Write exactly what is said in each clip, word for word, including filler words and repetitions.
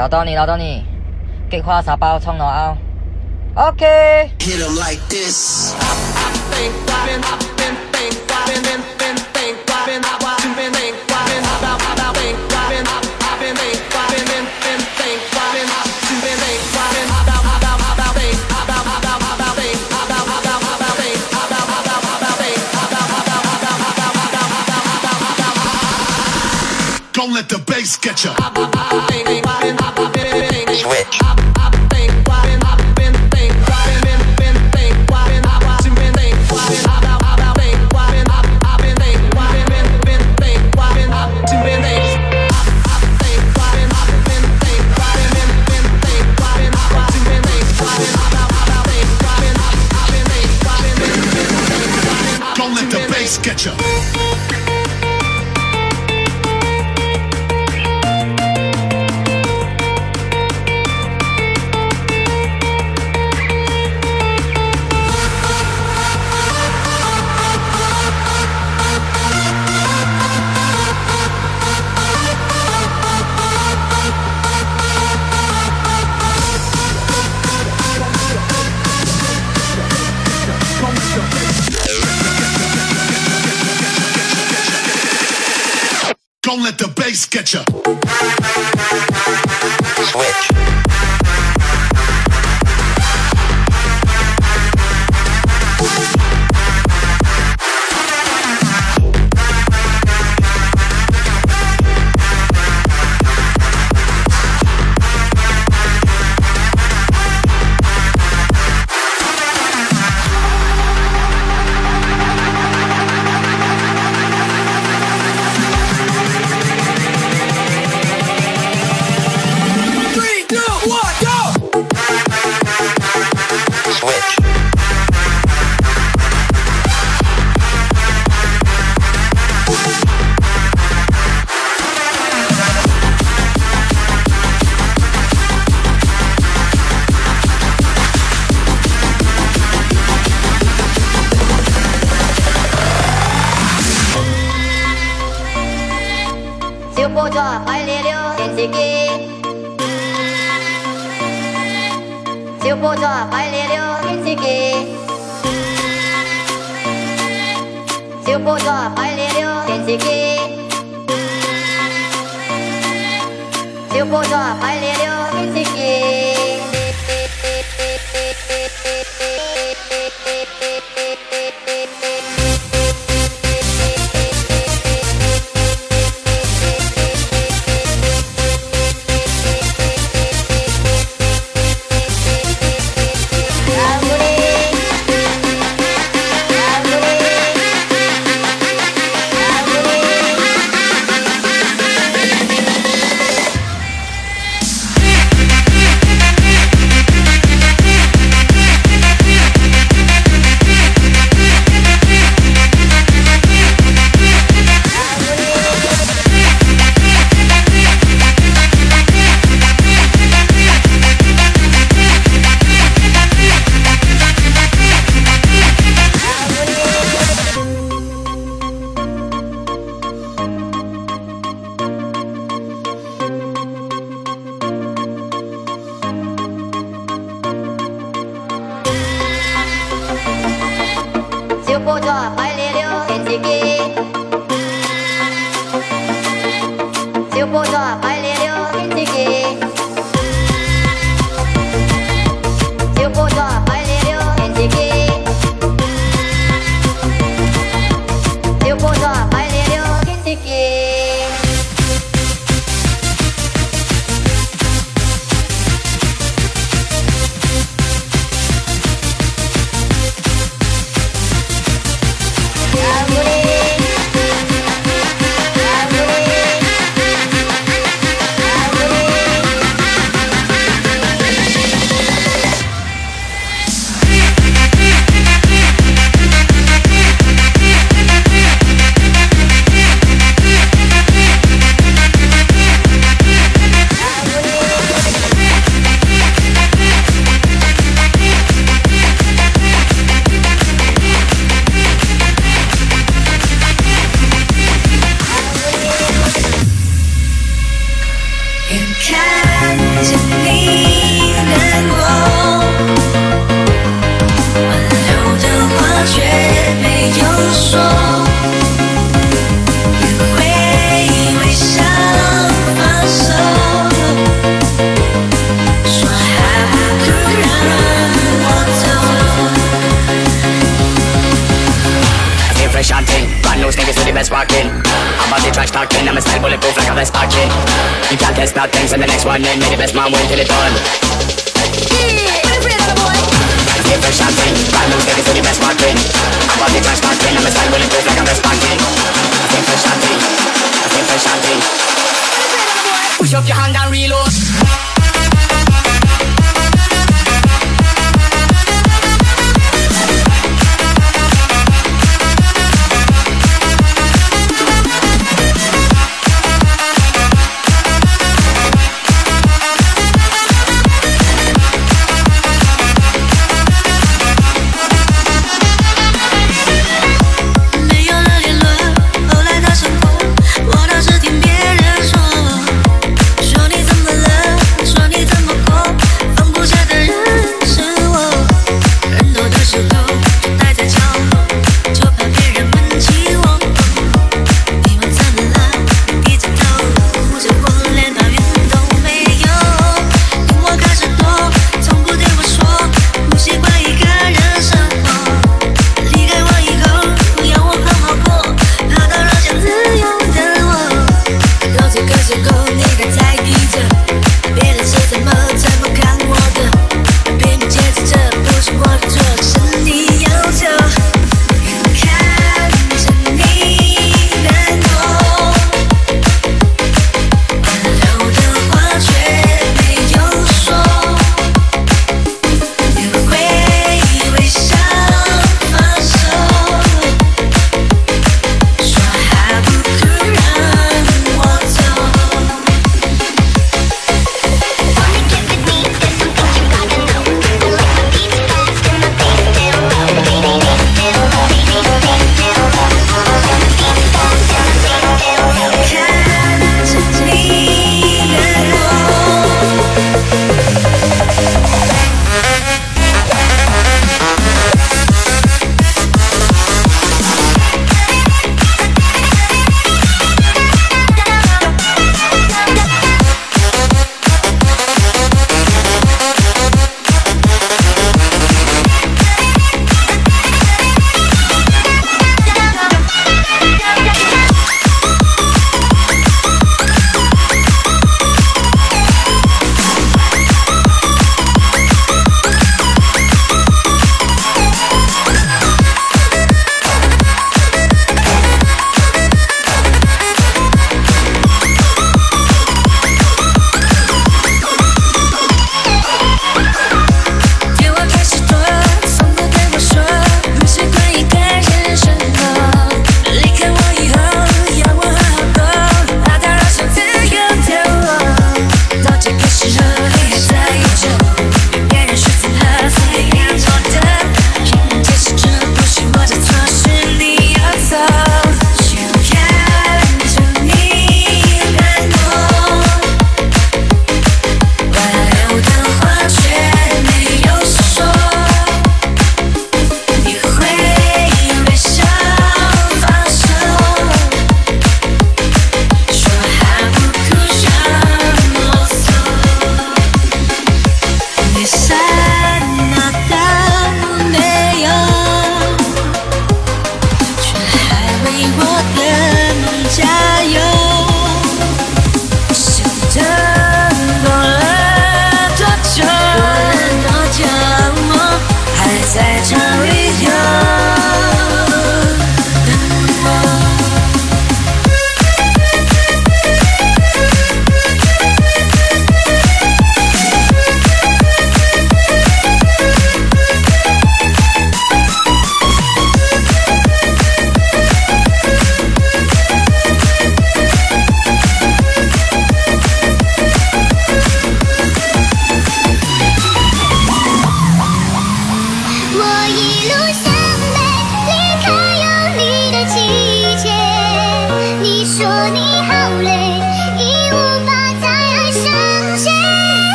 留到你，留到你，菊花沙包葱落out。OK。Hit them like this. Don't let the bass get you. Switch. Don't let the bass get you. Don't let the bass get you. Switch. 小波抓擺你了電視機，小波抓擺你了電視機，小波抓擺你了電視機，小波抓擺你了電視機。 Yeah. 着你难过，挽留的话却没有说。 Chanting, brand new sneakers with the best walking. I'm about the trash talking, I'm a style bulletproof like a vest pocket. You can't test nothing, so the next one in, may the best man win till it's done. Yeah, what a friend of the boy. Different chanting, brand new sneakers with the best walking. I'm about the trash talking, I'm a style bulletproof like a vest pocket. Different chanting, different chanting. Push up your hand and reload.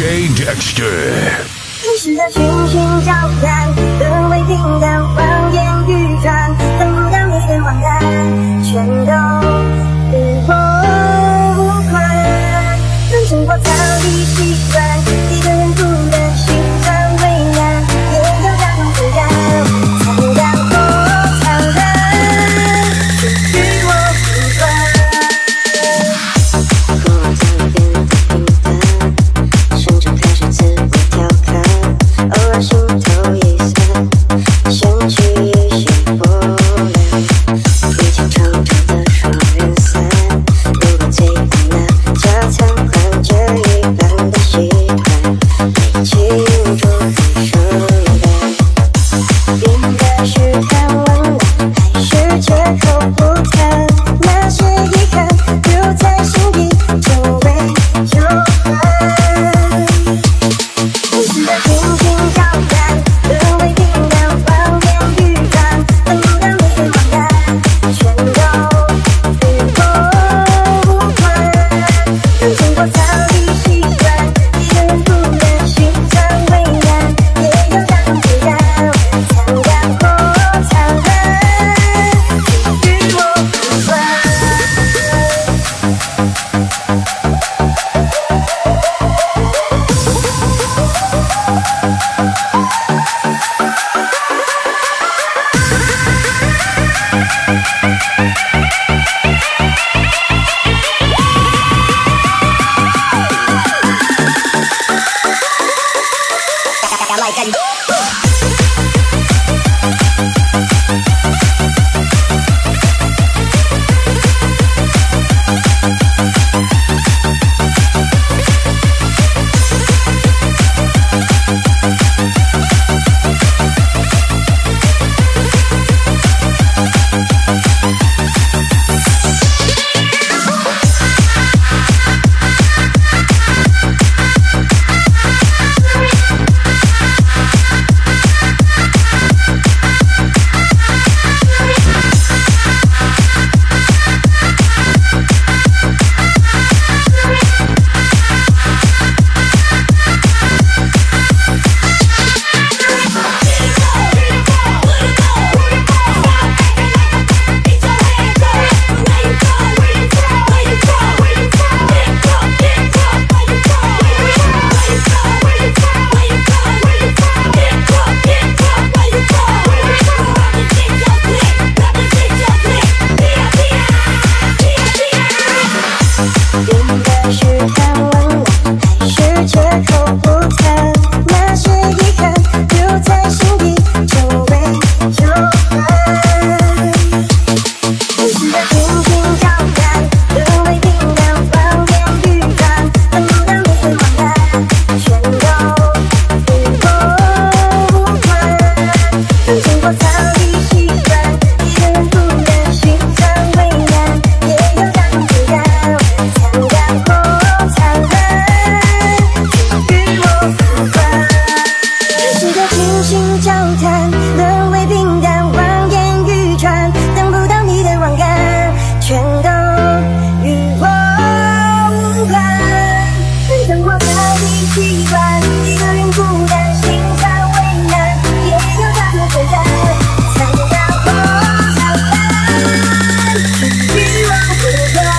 D J Dexter。 你是的群星交谈，沦为平淡，谎言欲传，等不到你的晚安，全都与我无关。能胜过逃离习惯，一个人孤单，心酸为难，也要假装自然，惨淡或灿烂，却与我无关。过往早已变得平淡，甚至开始自我调侃，偶尔心头一酸，掀起一些波澜，一起长长的双人伞，如果最爱那家餐款，这一般的习惯，没庆祝很盛大，变得是看温暖，还是借口不谈，那些遗憾留在心底，成为旧患。你是的群星交谈，沦为平淡，谎言欲传，等不到你的晚安，全都与我无关。能胜过逃离习惯，一个人孤单，心酸为难，也要假装自然，惨淡或灿烂，却与我无关。变得是看温暖，还是借口不谈，那些遗憾留在心底，成为旧患。你是的群星交谈，沦为平淡，谎言欲传，等不到你的晚安，全都与我无关。能胜过逃离习惯，一个人孤单，心酸为难，也要假装自然，惨淡或灿烂，却与我无关。你是的群星交谈，沦为平淡，谎言欲传，等不到你的晚安，全都与我无关。能胜过逃离习惯，一个人孤单，心酸为难，也要假装自然，惨淡或灿烂，却与我无关。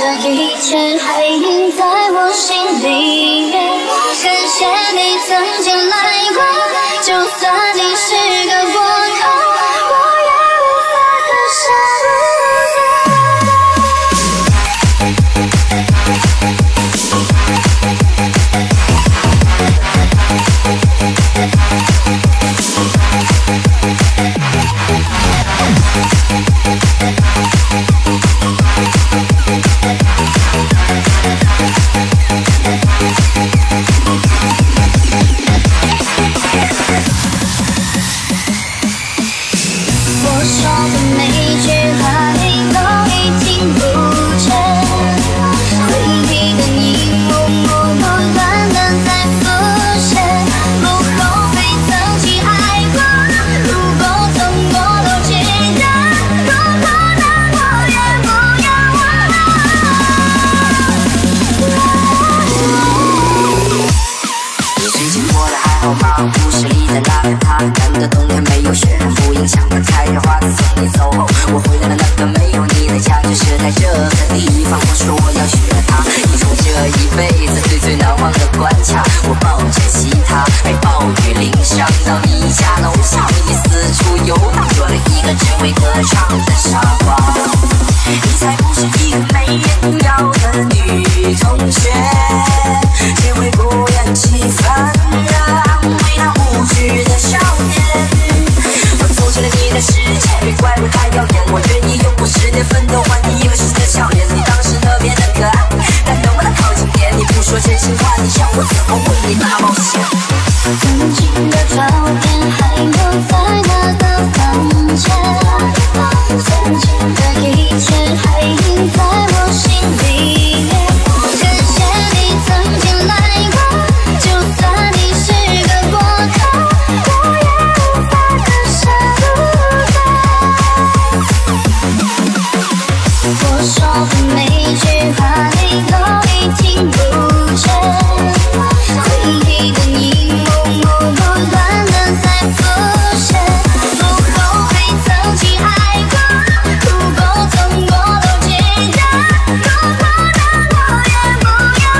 的一切还印在我心里面。感谢你曾经来过，就算你是个过客，我也无法割舍。 我说的每句话你都已听不见，回忆的你幕幕不断的在浮现，不后悔曾经爱过，如果从过都记得，如果难过也不要忘。 你最近过得还好吗？故事里的那个他，难得冬天没有雪，不影响的开着花的送你走后，我回来了那个没有你的家，就是在这个地方。我说我要娶了她，你从这一辈子最最难忘的关卡。我抱着吉他，被暴雨淋伤到你家楼下，为你四处游荡，做了一个只会歌唱的傻瓜。你才不是一个没人要的女同学，谁会不厌其烦地安慰那无知的少年？我走进了你的世界，别怪我太耀眼，我愿意用我十年奋斗换你一个新的笑脸。你当时特别的可爱，但能不能靠近点？你不说真心话，你想我怎么为你大冒险？ 曾经的照片还留在那个房间，曾经的一切还印在我心里面。感谢你曾经来过，就算你是个过客，我也无法割舍不得。我说的每句话你都已听不见，回忆的你幕幕不断的在浮现，不后悔曾经爱过，如果从过都记得，如果难过也不要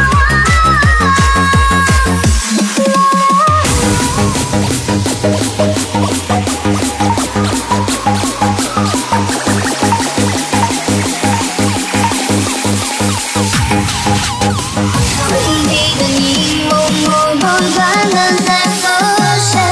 回忆的你幕幕不断的在浮现。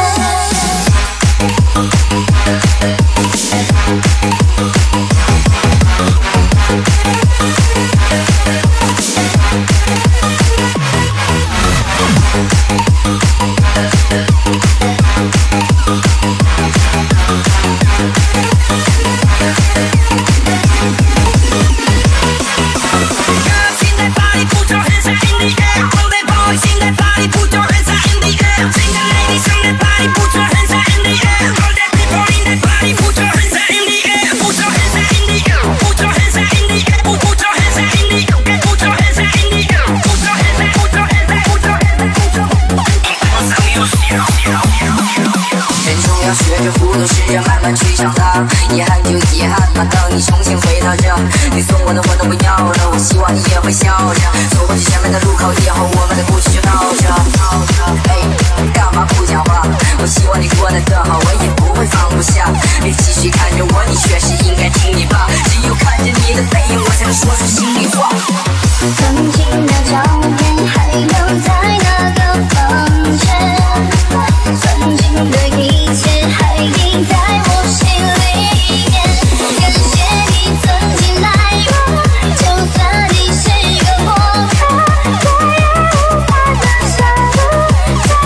要学着糊涂，试着慢慢去长大。遗憾就遗憾吧，等你重新回到这，你送我的我都不要了。我希望你也会笑着走过去前面的路口，以后我们的故事就到这。哎，干嘛不讲话？我希望你过得更好，我也不会放不下。别继续看着我，你确实应该听你爸。只有看着你的背影，我才能说出心里话。 曾经的照片还留在那个房间，曾经的一切还印在我心里面。感谢你曾经来过，就算你是个过客，我也无法割舍不得。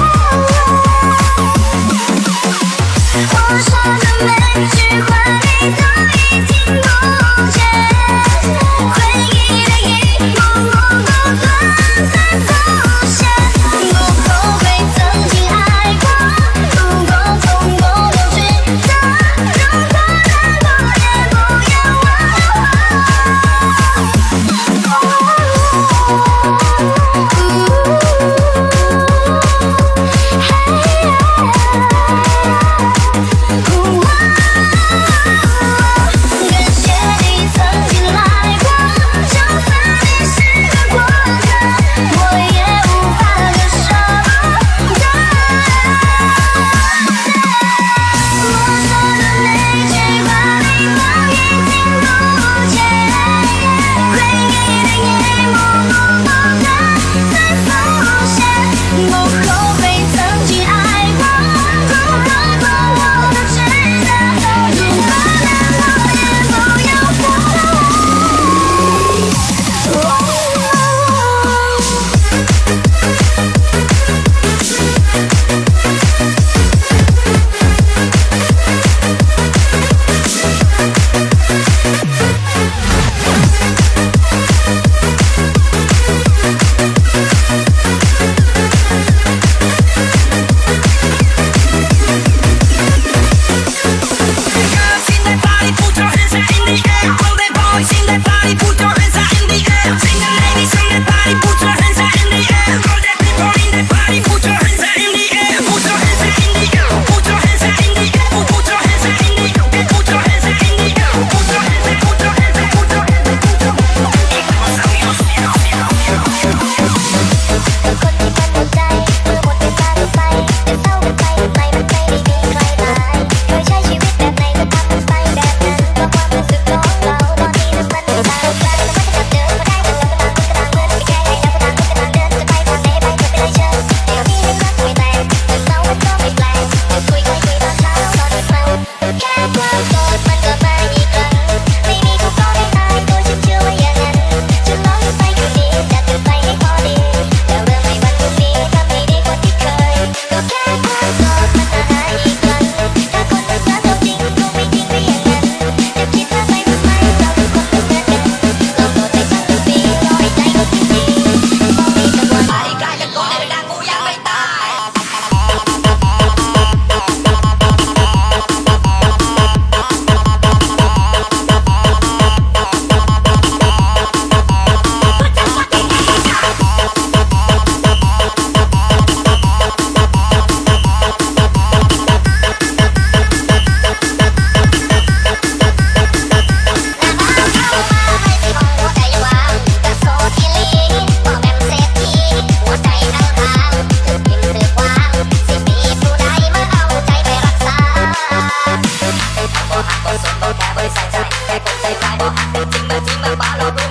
我说的每句话你都已听不见。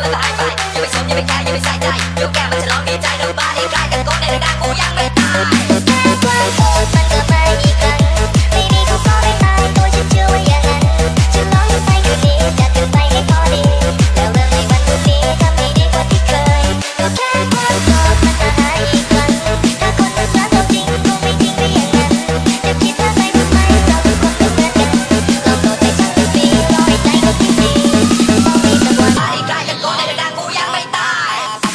แล้วก็หายไปอย่าไปสนอย่าไปแคร์อย่าไปใส่ใจยกแก้มมาฉลองดีใจเราบ้าดีกายกันโกงในดังกูยังไม่ตายความโสดมันกลับมาอีกครั้งไม่มีเขาก็ไม่ตายตัวฉันเชื่อว่าอย่างนั้นฉันลองไปอยู่ดีจัดกันไปให้พอดีแล้วเริ่มในวันพรุ่งนี้ทำให้ดีกว่าที่เคยก็แค่ความโสดมันจะหายอีกครั้งถ้าคนรักษาตัวจริงคงไม่ทิ้งไปอย่างนั้นจะคิดว่าไปทำไมเราทุกคนก็เหมือนกันลองโสดไปสักหนึ่งปีรอให้ใจก็จริงดีมองมีสักวันบ้าดีกายกันโกงในดังกูยังไม่ตาย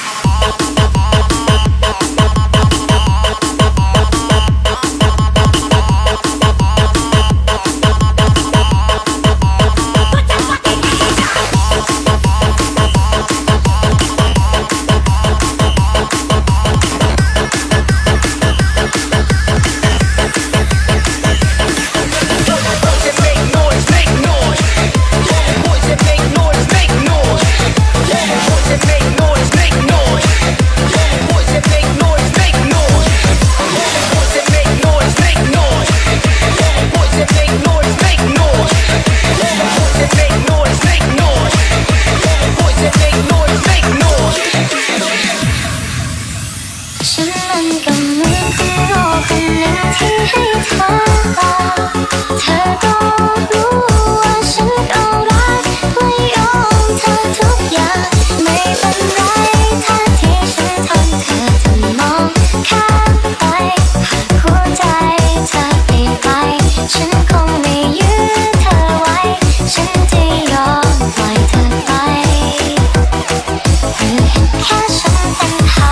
ฉันมันก็เหมือนคนโง่คนหนึ่งที่ให้เธอตาเธอก็รู้ว่าฉันก็รักและยอมเธอทุกอย่างไม่เป็นไรถ้าที่ฉันทำเธอจะมองข้ามไปหากหัวใจเธอเปลี่ยนไปฉันคงไม่ยื้อเธอไว้ฉันจะยอมปล่อยเธอไปหรือเห็นแค่ฉันเป็นหา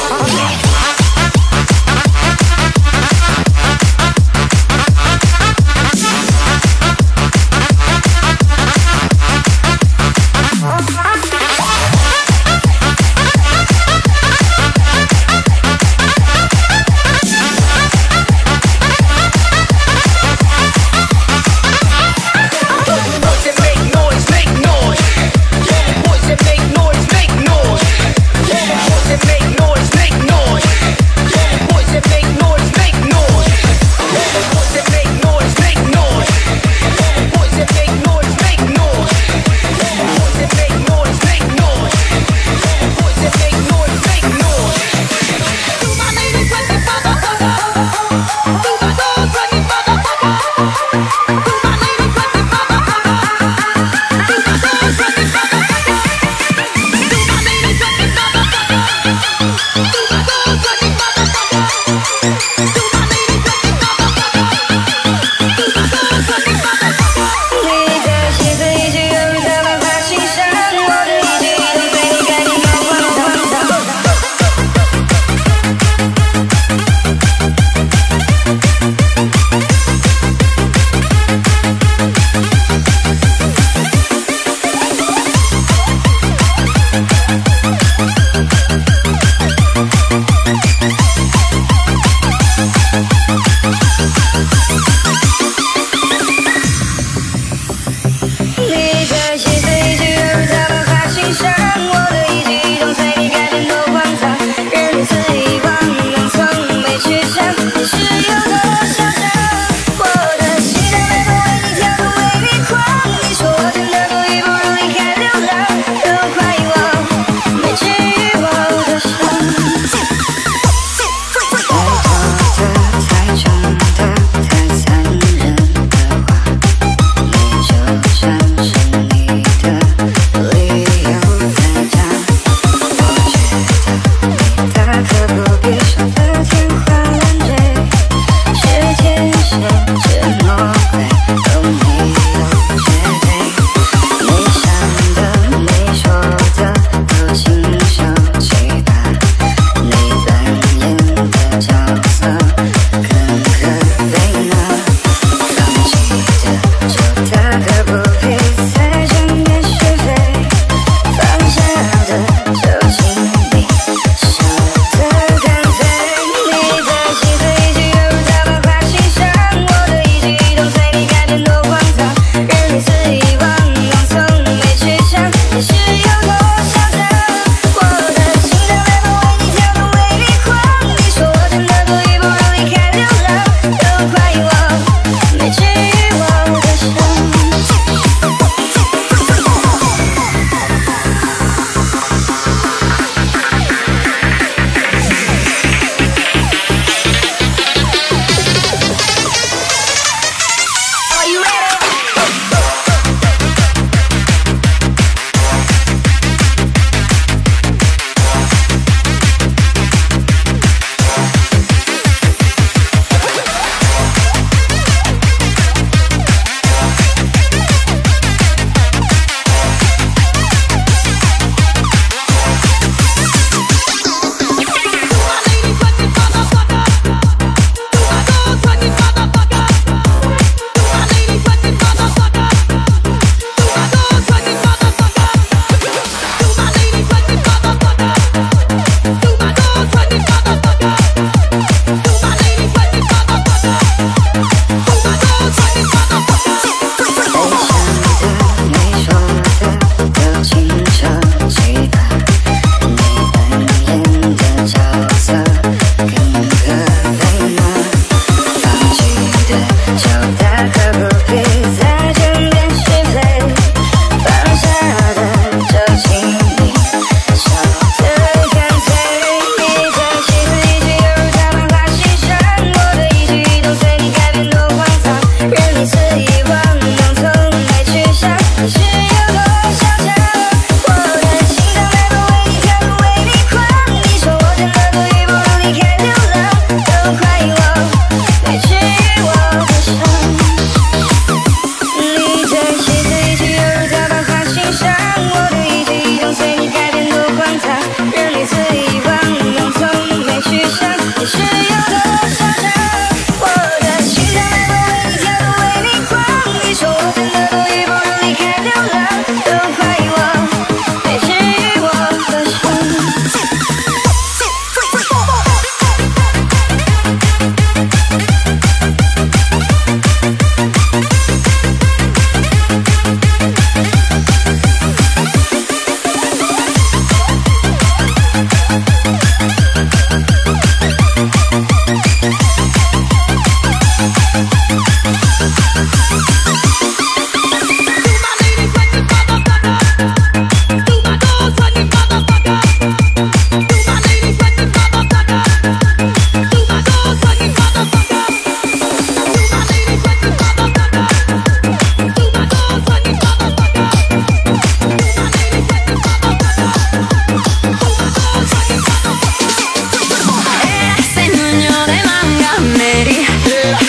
Make noise, make noise.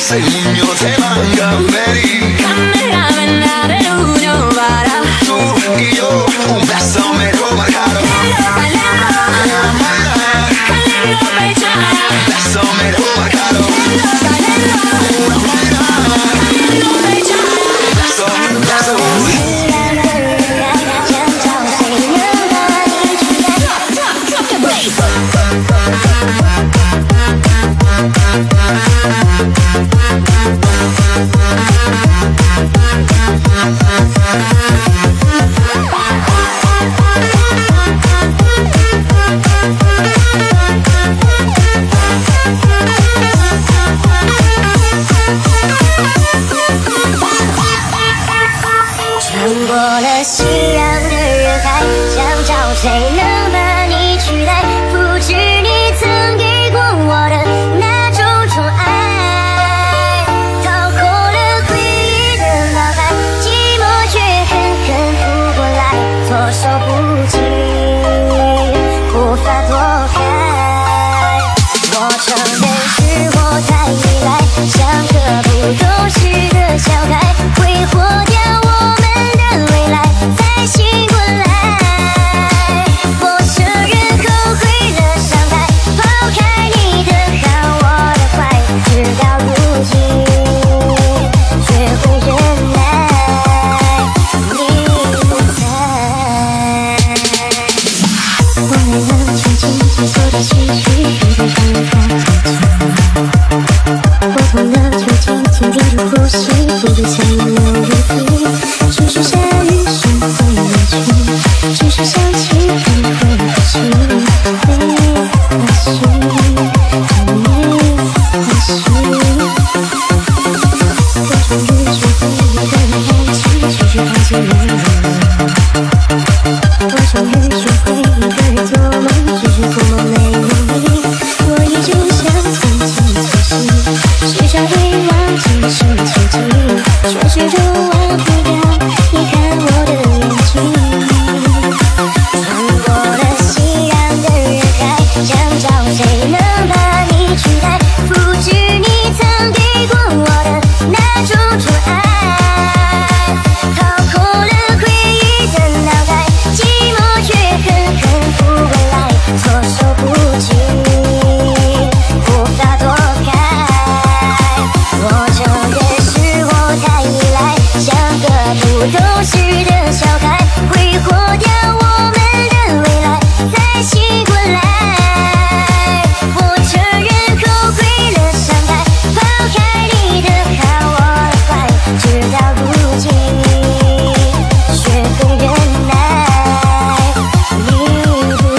se il mugno te manca, vedi? Camera bella de luglio para. Tu y yo, un beso me roba caro. Un beso me roba caro. Una buena. Un beso, un beso. 穿过了熙攘的人海，想找谁能把你取代，复制你曾给过我的那种宠爱，逃过了回忆的脑海，寂寞却狠狠扑过来，措手不及，无法躲开。我承认是我太依赖，像个不懂事的小孩，挥霍掉我们的未来，才醒过来。我承认后悔了伤害，抛开你的好我的坏，直到如今学会忍耐，你不在。我没能穷尽解锁的情绪，不再伤害。我痛了就紧紧屏住呼吸，不再想留余地。只是下雨时会离去，只是想起你会哭泣。没关系，没关系。我终于学会一个人安静，拒绝放弃没有人。我终于学会一个人做梦，只是做梦没有你。我依旧像曾经粗心，时常会忘记是奇迹，却始终忘不掉你看我的眼睛。穿过了熙攘的人海，想找谁能把你取代，复制你曾给过我的那种宠爱，逃过了回忆的脑海，寂寞却狠狠扑过来，措手不及，无法躲开。我承认是我太依赖，像个不懂事的小孩，挥霍掉我们的未来，才醒过来。我承认后悔了伤害，抛开你的好我的坏，直到如今学会忍耐，你不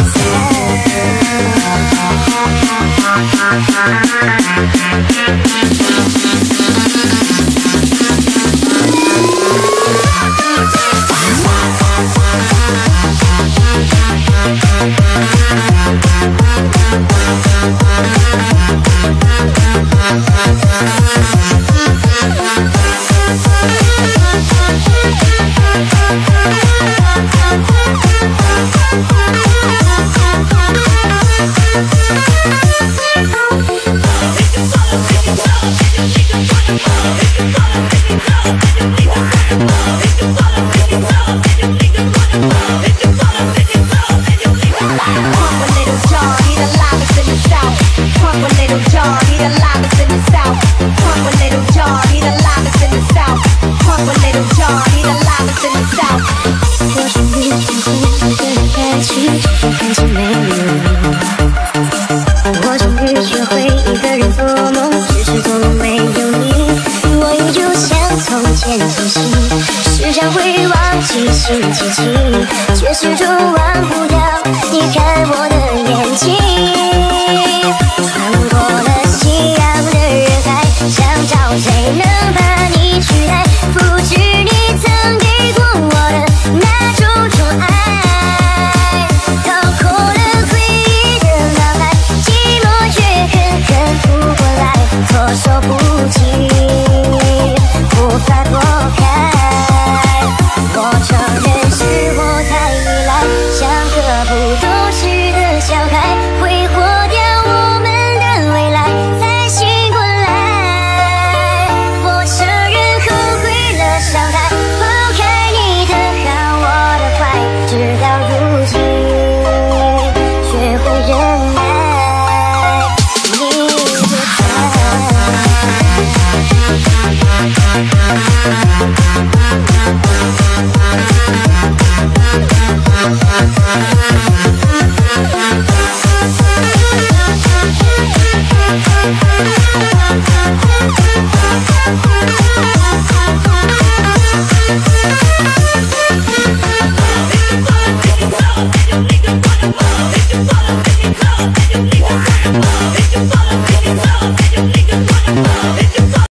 我终于学会一个人做梦，只是做梦没有你。我依旧像从前粗心，时常会忘记是奇迹，却始终忘不掉